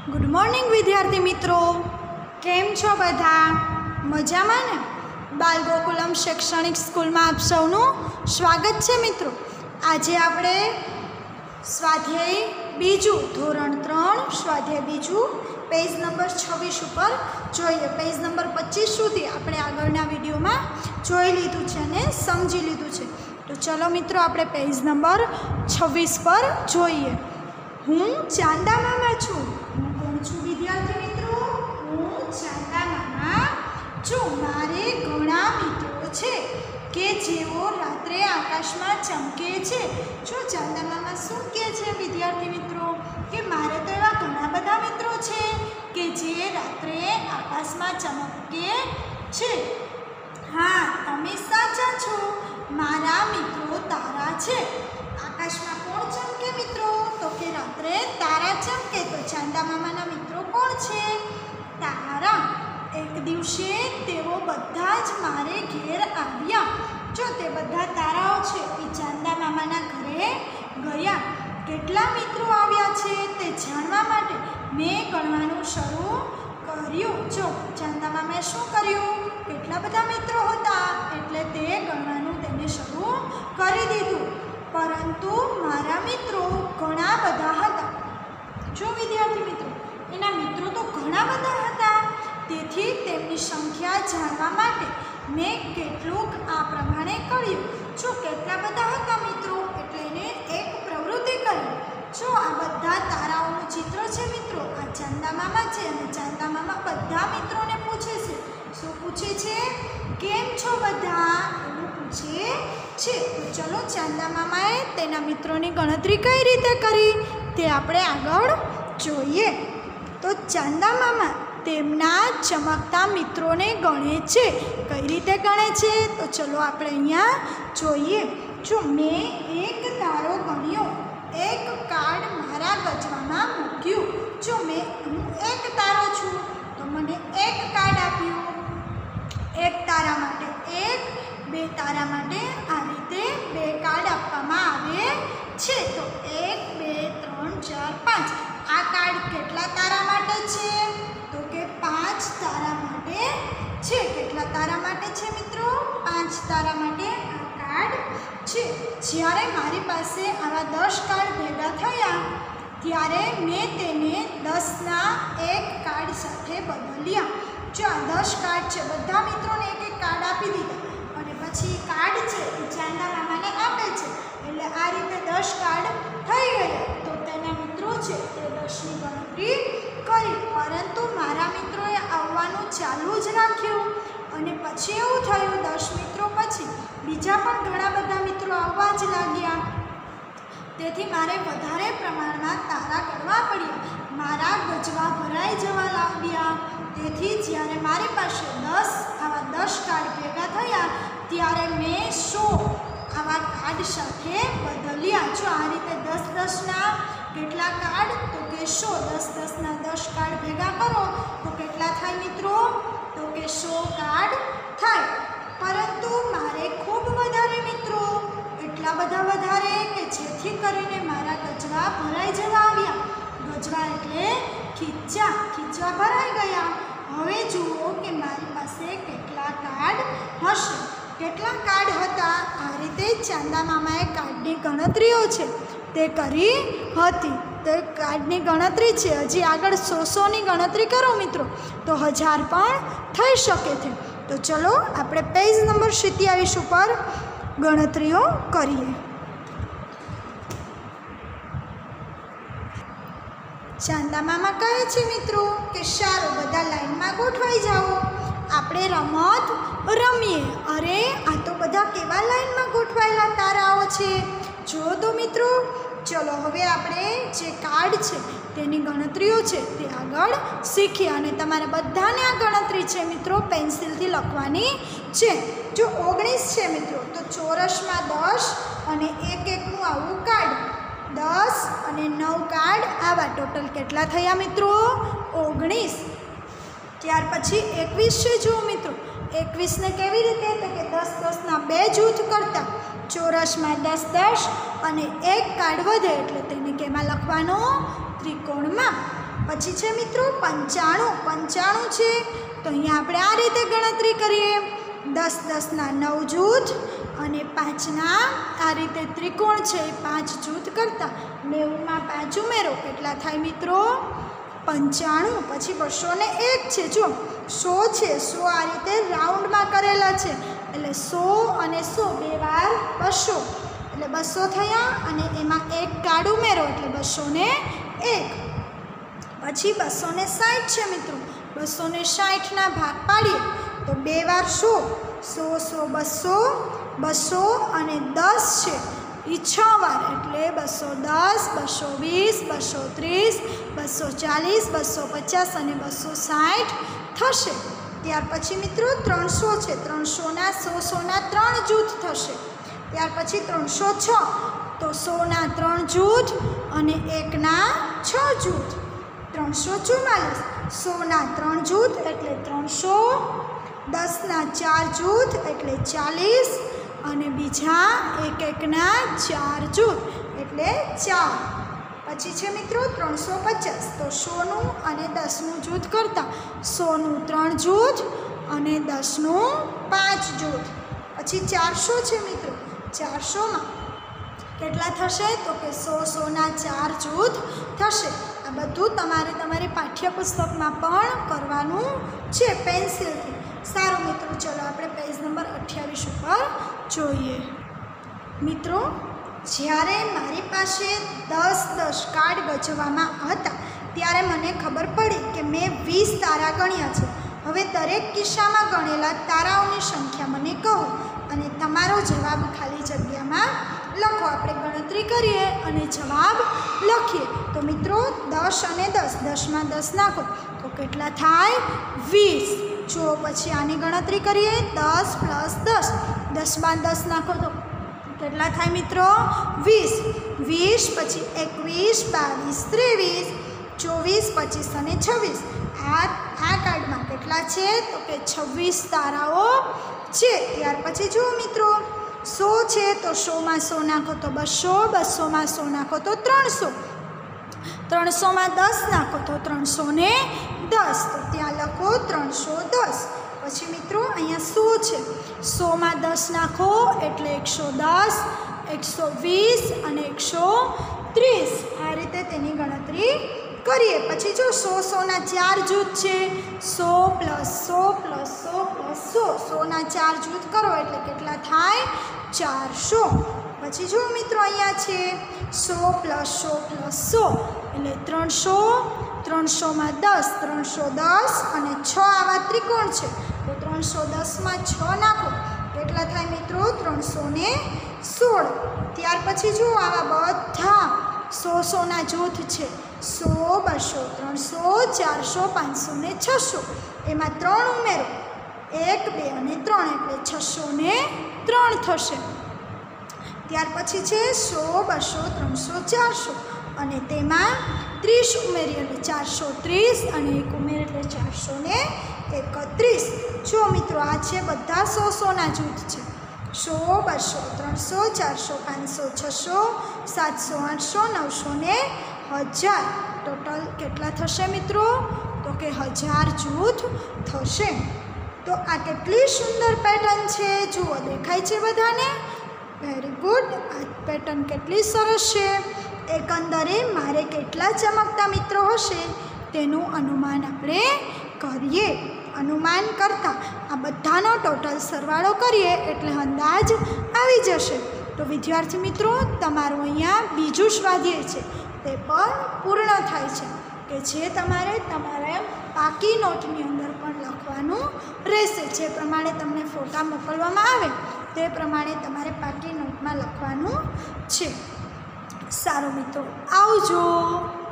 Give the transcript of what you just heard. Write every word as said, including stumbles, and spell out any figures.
Good morning વિદ્યાર્થી મિત્રો, કેમ છો બધા? મજામાં ને? બાલ ગોકુલમ શૈક્ષણિક સ્કૂલમાં આપ સૌનું સ્વાગત છે મિત્રો. આજે આપણે સ્વાધ્યાય બીજું ધોરણ ત્રણ સ્વાધ્યાય બીજું પેજ નંબર છવ્વીસ ઉપર જોઈએ. પેજ નંબર પચીસ સુધી આપણે આગળના વિડીયોમાં જોઈ લીધું છે અને સમજી લીધું છે. તો ચલો મિત્રો, આપણે પેજ નંબર છવ્વીસ પર જોઈએ. હું ચાંદા મામા છું. હું કોણ છું વિદ્યાર્થી મિત્રો? હું ચાંદા મામા છું. મારે ઘણા મિત્રો છે કે જેઓ રાત્રે આકાશમાં ચમકે છે. જો ચાંદા મામા શું કહે છે વિદ્યાર્થી મિત્રો? કે મારે તો એવા ઘણા બધા મિત્રો છે કે જે રાત્રે આકાશમાં ચમકે છે. હા, તમે સાચા છો. મારા મિત્રો તારા છે. આકાશમાં કોણ ચમકે મિત્રો? તો કે રાત્રે તારા ચમકે. તો ચાંદા મામાના મિત્રો કોણ છે? તારા. એક દિવસે તેઓ બધા જ મારે ઘેર આવ્યા. જો તે બધા તારાઓ છે એ ચાંદા મામાના ઘરે ગયા. કેટલા મિત્રો આવ્યા છે તે જાણવા માટે મેં ગણવાનું શરૂ કર્યું. જો ચાંદા મામાએ શું કર્યું? કેટલા બધા મિત્રો હતા એટલે તે ગણવાનું તેને શરૂ કરી દીધું. પરંતુ મારા મિત્રો ઘણા બધા હતા. જો વિદ્યાર્થી મિત્રો, એના મિત્રો તો ઘણા બધા હતા. તેથી તેમની સંખ્યા જાણવા માટે મેં કેટલુંક આ પ્રમાણે કર્યું. જો કેટલા બધા હતા મિત્રો એટલે એને એક પ્રવૃત્તિ કરી. જો આ બધા તારાઓનું ચિત્ર છે મિત્રો, આ ચાંદા મામા છે અને ચાંદા મામા બધા મિત્રોને પૂછે છે. શું પૂછે છે? કેમ છો બધા? એવું પૂછે છે. તો ચલો, ચાંદા મામાએ તેના મિત્રોની ગણતરી કઈ રીતે કરી તે આપણે આગળ જોઈએ. તો ચાંદા મામા તેમના ચમકતા મિત્રોને ગણે છે. કઈ રીતે ગણે છે? તો ચલો આપણે અહીંયા જોઈએ. જો મેં એક તારો ગણ્યો, એક કાર્ડ મારા ગજવામાં મૂક્યું. જો મેં હું એક તારો છું તો મને એક કાર્ડ આપ્યું. એક તારા માટે એક, બે તારા માટે આ રીતે બે કાર્ડ આપવામાં આવે છે. તો એક, બે, ત્રણ, ચાર, પાંચ. આ કાર્ડ કેટલા તારા માટે છે? તો કે પાંચ તારા માટે છે. કેટલા તારા માટે છે મિત્રો? પાંચ તારા માટે આ કાર્ડ છે. જ્યારે મારી પાસે આવા દસ કાર્ડ ભેગા થયા ત્યારે મેં તેને દસના એક કાર્ડ સાથે બદલ્યા. જો આ દસ કાર્ડ છે, બધા મિત્રોને એક એક કાર્ડ આપી દીધા અને પછી કાર્ડ છે એ ચાંદા મામાને આપે છે. એટલે આ રીતે દસ કાર્ડ થઈ ગયા. તો તેના મિત્રો છે તે દસની ગણતરી કરી. પરંતુ મારા મિત્રોએ આવવાનું ચાલુ જ રાખ્યું અને પછી એવું થયું, દસ મિત્રો પછી બીજા પણ ઘણા બધા મિત્રો આવવા જ લાગ્યા. તેથી મારે વધારે પ્રમાણમાં તારા ગણવા પડ્યા. મારા ગજવા ભરાઈ જવા લાગ્યા. તેથી જ્યારે મારી પાસે દસ આવા દસ કાર્ડ ભેગા થયા ત્યારે મેં સો આવા કાર્ડ સાથે બદલ્યા. જો આ રીતે દસ દસના કેટલા કાર્ડ? તો કે સો. દસ દસના દસ કાર્ડ ભેગા કરો તો કેટલા થાય મિત્રો? તો કે સો કાર્ડ થાય. પરંતુ મારે ખૂબ વધારે મિત્રો, એટલા બધા વધારે કે જેથી કરીને મારા ગજવા ભરાઈ જવા આવ્યા. ગજવા એટલે ખીચા. ખીચવા ભરાઈ ગયા. હવે જુઓ કે મારી પાસે કેટલા કાર્ડ હશે. કેટલા કાર્ડ હતા? આ રીતે ચાંદા મામાએ કાર્ડની ગણતરીઓ છે તે કરી હતી. તો કાર્ડની ગણતરી છે. હજી આગળ સો સોની ગણતરી કરો મિત્રો તો હજાર પણ થઈ શકે છે. તો ચલો આપણે પેજ નંબર સિત્યાવીસ ઉપર ગણતરીઓ કરીએ. ચાંદા મામા કહે છે મિત્રો કે સારું, બધા લાઈનમાં ગોઠવાઈ જાઓ, આપણે રમત રમીએ. અરે, આ તો બધા કેવા લાઈનમાં ગોઠવાયેલા તારાઓ છે જો તો મિત્રો. ચલો હવે આપણે જે કાર્ડ છે તેની ગણતરીઓ છે તે આગળ શીખીએ. અને તમારે બધાને આ ગણતરી છે મિત્રો પેન્સિલથી લખવાની છે. જો ઓગણીસ છે મિત્રો તો ચોરસમાં દસ અને એક એકનું આવું કાર્ડ, દસ અને નવ કાર્ડ આવા. ટોટલ કેટલા થયા મિત્રો? ઓગણીસ. ત્યાર પછી એકવીસ છે. જુઓ મિત્રો, એકવીસને કેવી રીતે? તો કે દસ દસના બે જૂથ કરતાં ચોરસમાં દસ દસ અને એક કાર્ડ વધે એટલે તેને કેમાં લખવાનો? ત્રિકોણમાં. પછી છે મિત્રો પંચાણું. પંચાણું છે તો અહીંયા આપણે આ રીતે ગણતરી કરીએ. દસ દસના નવ જૂથ અને પાંચના આ રીતે ત્રિકોણ છે એ પાંચ જૂથ કરતાં નેવુંમાં પાંચ ઉમેરો કેટલા થાય મિત્રો? પંચાણું. પછી બસો ને એક છે, જો સો છે, સો આ રીતે રાઉન્ડમાં કરેલા છે એટલે સો અને સો બે વાર બસો એટલે બસો થયા અને એમાં એક કાર્ડ ઉમેરો એટલે બસો ને એક. પછી બસો ને સાઠ છે મિત્રો. બસો ને સાઠના ભાગ પાડીએ તો બે વાર સો, સો સો બસો, બસો અને દસ છે એ છ વાર એટલે બસો દસ, બસો વીસ, બસો ત્રીસ, બસો ચાલીસ, બસો પચાસ અને બસો સાઠ થશે. ત્યાર પછી મિત્રો ત્રણસો છે. ત્રણસોના સો સોના ત્રણ જૂથ થશે. ત્યાર પછી ત્રણસો છ તો સોના ત્રણ જૂથ અને એકના છ જૂથ. ત્રણસો ચુમ્માલીસ સોના ત્રણ જૂથ એટલે ત્રણસો, દસના ચાર જૂથ એટલે ચાલીસ અને બીજા એક એકના ચાર જૂથ એટલે ચાર. પછી છે મિત્રો ત્રણસો પચાસ તો સોનું અને દસનું જૂથ કરતાં સોનું ત્રણ જૂથ અને દસનું પાંચ જૂથ. પછી ચારસો છે મિત્રો. ચારસોમાં કેટલા થશે તો કે સો સોના ચાર જૂથ થશે. આ બધું તમારે તમારી પાઠ્યપુસ્તકમાં પણ કરવાનું છે પેન્સિલથી. સારું મિત્રો, ચલો આપણે પેજ નંબર અઠ્યાવીસ ઉપર જોઈએ. મિત્રો, જ્યારે મારી પાસે દસ દસ કાર્ડ ગજવામાં હતા ત્યારે મને ખબર પડી કે મેં વીસ તારા ગણ્યા છે. હવે દરેક કિસ્સામાં ગણેલા તારાઓની સંખ્યા મને કહો અને તમારો જવાબ ખાલી જગ્યામાં લખો. આપણે ગણતરી કરીએ અને જવાબ લખીએ. તો મિત્રો દસ અને દસ, દસમાં દસ નાખો તો કેટલા થાય? વીસ. જો પછી આની ગણતરી કરીએ દસ પ્લસ દસ, દસમાં દસ નાખો તો કેટલા થાય મિત્રો? વીસ. વીસ પછી એકવીસ, બાવીસ, ત્રેવીસ, ચોવીસ, પચીસ અને છવ્વીસ. આ આ કાર્ડમાં કેટલા છે તો કે છવ્વીસ તારાઓ છે. ત્યાર પછી જુઓ મિત્રો સો છે તો સોમાં સો નાખો તો બસો, બસોમાં સો નાખો તો ત્રણસો, ત્રણસોમાં દસ નાખો તો ત્રણસો ને દસ. તો ત્યાં લખો ત્રણસો દસ. પછી મિત્રો અહીંયા સો છે, સોમાં દસ નાખો એટલે એકસો દસ, એકસો વીસ અને એકસો ત્રીસ. આ રીતે તેની ગણતરી કરીએ. પછી જો સો સોના ચાર જૂથ છે, સો પ્લસ સો પ્લસ સો પ્લસ સો, સોના ચાર જૂથ કરો એટલે કેટલા થાય? ચારસો. પછી જો મિત્રો અહીંયા છે સો પ્લસ સો પ્લસ સો એટલે ત્રણસો, ત્રણસોમાં દસ, ત્રણસો દસ અને છ આવા ત્રિકોણ છે તો ત્રણસો દસમાં છ નાખો કેટલા થાય મિત્રો? ત્રણસો ને સોળ. ત્યાર પછી જુઓ આવા બધા સો સોના જૂથ છે, સો, બસો, ત્રણસો, ચારસો, પાંચસો ને છસો. એમાં ત્રણ ઉમેરો, એક, બે અને ત્રણ એટલે છસો ને ત્રણ થશે. ત્યાર પછી છે સો, બસો, ત્રણસો, ચારસો અને તેમાં ત્રીસ ઉમેરીએ એટલે ચારસો ત્રીસ અને એક ઉમેર એટલે ચારસો ને એકત્રીસ. જો મિત્રો આ છે બધા સો સોના જૂથ છે. સો, બસો, ત્રણસો, ચારસો, પાંચસો, છસો, સાતસો, આઠસો, નવસો ને હજાર. ટોટલ કેટલા થશે મિત્રો? તો કે હજાર જૂથ થશે. તો આ કેટલી સુંદર પેટર્ન છે, જુઓ દેખાય છે બધાને? Very good. આ પેટર્ન કેટલી સરસ છે. એકંદરે મારે કેટલા ચમકતા મિત્રો હશે તેનું અનુમાન આપણે કરીએ. અનુમાન કરતાં આ બધાનો ટોટલ સરવાળો કરીએ એટલે અંદાજ આવી જશે. તો વિદ્યાર્થી મિત્રો તમારું અહીંયા બીજું સ્વાધ્યાય છે તે પણ પૂર્ણ થાય છે કે જે તમારે તમારા પાકી નોટની અંદર પણ લખવાનું રહેશે. જે પ્રમાણે તમને ફોટા મોકલવામાં આવે તે પ્રમાણે તમારે પાકી નોટમાં લખવાનું છે. સારું મિત્રો, આવજો.